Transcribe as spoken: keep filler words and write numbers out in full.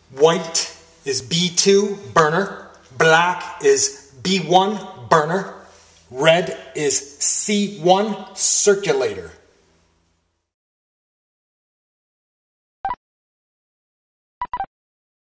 White is B two, burner. Black is B one, burner. Red is C one, circulator.